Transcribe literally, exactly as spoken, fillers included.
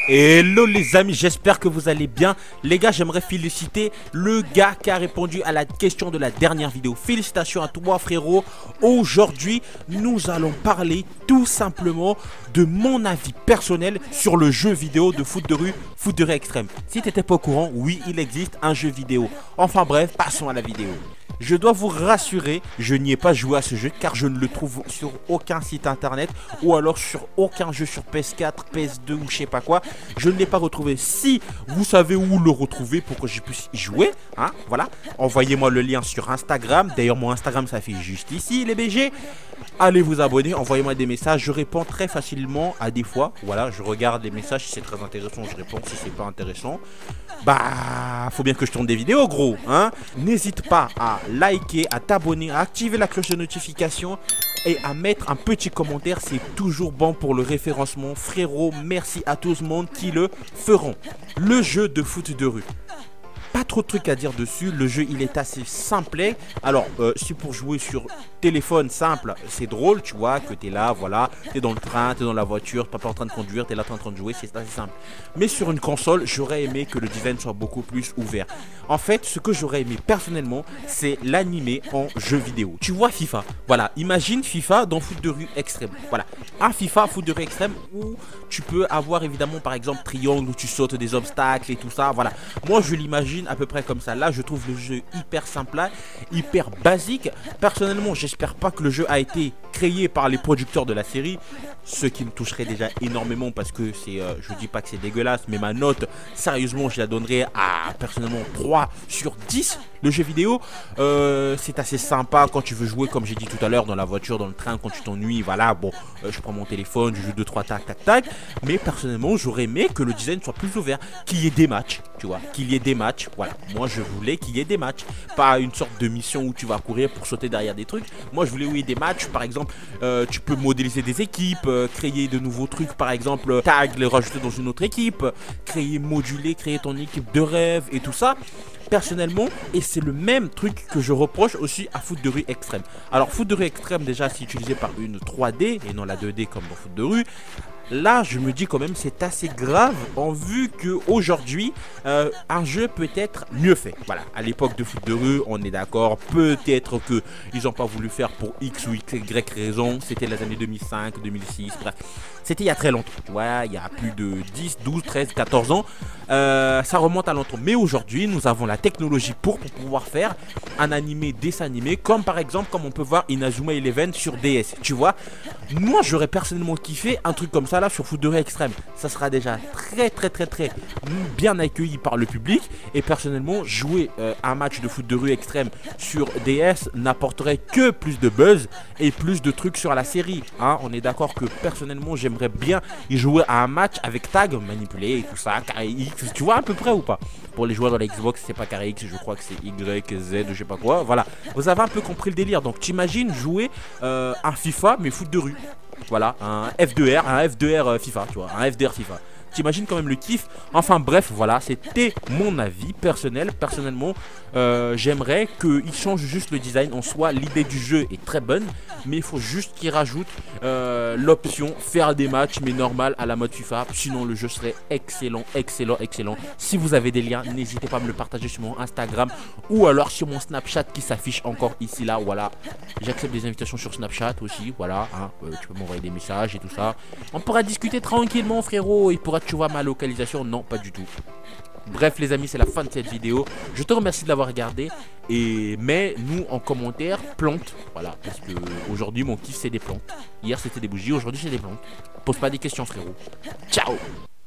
Hello les amis, j'espère que vous allez bien. Les gars, j'aimerais féliciter le gars qui a répondu à la question de la dernière vidéo. Félicitations à toi frérot. Aujourd'hui, nous allons parler tout simplement de mon avis personnel sur le jeu vidéo de foot de rue, foot de rue extrême. Si t'étais pas au courant, oui, il existe un jeu vidéo. Enfin bref, passons à la vidéo. Je dois vous rassurer, je n'y ai pas joué à ce jeu car je ne le trouve sur aucun site internet ou alors sur aucun jeu sur P S quatre, P S deux ou je sais pas quoi. Je ne l'ai pas retrouvé. Si vous savez où le retrouver pour que je puisse y jouer, hein, voilà, envoyez-moi le lien sur Instagram. D'ailleurs, mon Instagram s'affiche juste ici, les B G. Allez vous abonner, envoyez-moi des messages, je réponds très facilement à des fois. Voilà, je regarde les messages, si c'est très intéressant, je réponds. Si c'est pas intéressant, bah, faut bien que je tourne des vidéos, gros, hein. N'hésite pas à liker, à t'abonner, à activer la cloche de notification et à mettre un petit commentaire, c'est toujours bon pour le référencement. Frérot, merci à tout le monde qui le feront. Le jeu de foot de rue. Pas trop de trucs à dire dessus, le jeu il est assez simplet. Alors euh, si pour jouer sur téléphone simple c'est drôle, tu vois, que t'es là, voilà, t'es dans le train, t'es dans la voiture, t'es pas en train de conduire, t'es là en train de jouer, c'est assez simple. Mais sur une console, j'aurais aimé que le design soit beaucoup plus ouvert. En fait, ce que j'aurais aimé personnellement, c'est l'animer en jeu vidéo. Tu vois FIFA, voilà, imagine FIFA dans foot de rue extrême. Voilà, un FIFA foot de rue extrême où tu peux avoir évidemment par exemple triangle où tu sautes des obstacles et tout ça, voilà. Moi je l'imagine à peu près comme ça. Là je trouve le jeu hyper simple, hyper basique. Personnellement j'espère pas que le jeu a été créé par les producteurs de la série, ce qui me toucherait déjà énormément parce que c'est, euh, je dis pas que c'est dégueulasse, mais ma note sérieusement je la donnerais à personnellement trois sur dix. Le jeu vidéo euh, c'est assez sympa quand tu veux jouer comme j'ai dit tout à l'heure dans la voiture, dans le train, quand tu t'ennuies, voilà, bon euh, je prends mon téléphone, je joue deux trois tac tac tac. Mais personnellement j'aurais aimé que le design soit plus ouvert, qu'il y ait des matchs, tu vois, qu'il y ait des matchs. Voilà, moi je voulais qu'il y ait des matchs, pas une sorte de mission où tu vas courir pour sauter derrière des trucs. Moi je voulais où il y ait des matchs, par exemple euh, tu peux modéliser des équipes, euh, créer de nouveaux trucs, par exemple tag, les rajouter dans une autre équipe, créer, moduler, créer ton équipe de rêve et tout ça. Personnellement, et c'est le même truc que je reproche aussi à foot de rue extrême. Alors foot de rue extrême déjà c'est utilisé par une trois D et non la deux D comme dans foot de rue. Là je me dis quand même c'est assez grave en vue que aujourd'hui euh, un jeu peut être mieux fait. Voilà, à l'époque de foot de rue on est d'accord, peut-être que ils n'ont pas voulu faire pour X ou Y raison. C'était les années deux mille cinq, deux mille six, bref. C'était il y a très longtemps, tu vois, il y a plus de dix, douze, treize, quatorze ans. Euh, ça remonte à longtemps. Mais aujourd'hui, nous avons la technologie pour, pour pouvoir faire un animé, dessin animé, comme par exemple, comme on peut voir Inazuma Eleven sur D S. Tu vois, moi j'aurais personnellement kiffé un truc comme ça là sur foot de rue extrême. Ça sera déjà très très très très bien accueilli par le public. Et personnellement, jouer euh, un match de foot de rue extrême sur D S n'apporterait que plus de buzz et plus de trucs sur la série. Hein, on est d'accord que personnellement, j'aimerais bien y jouer à un match avec tag manipulé et tout ça, carré X, tu vois à peu près ou pas? Pour les joueurs de la Xbox, c'est pas carré X, je crois que c'est Y, Z, je sais pas quoi. Voilà, vous avez un peu compris le délire. Donc t'imagines jouer euh, un FIFA mais foot de rue. Voilà, un F deux R, un F deux R FIFA, tu vois, un F deux R FIFA. T'imagines quand même le kiff. Enfin bref, voilà, c'était mon avis personnel. Personnellement, euh, j'aimerais qu'il change juste le design. En soi, l'idée du jeu est très bonne, mais il faut juste qu'il rajoute euh, l'option faire des matchs, mais normal à la mode FIFA. Sinon, le jeu serait excellent, excellent, excellent. Si vous avez des liens, n'hésitez pas à me le partager sur mon Instagram ou alors sur mon Snapchat qui s'affiche encore ici, là. Voilà, j'accepte des invitations sur Snapchat aussi. Voilà, hein, euh, tu peux m'envoyer des messages et tout ça. On pourra discuter tranquillement, frérot. Il pourra tu vois ma localisation, non pas du tout. Bref les amis, c'est la fin de cette vidéo. Je te remercie de l'avoir regardé et mets-nous en commentaire plantes. Voilà, parce que aujourd'hui mon kiff c'est des plantes. Hier c'était des bougies, aujourd'hui c'est des plantes. Pose pas des questions frérot. Ciao.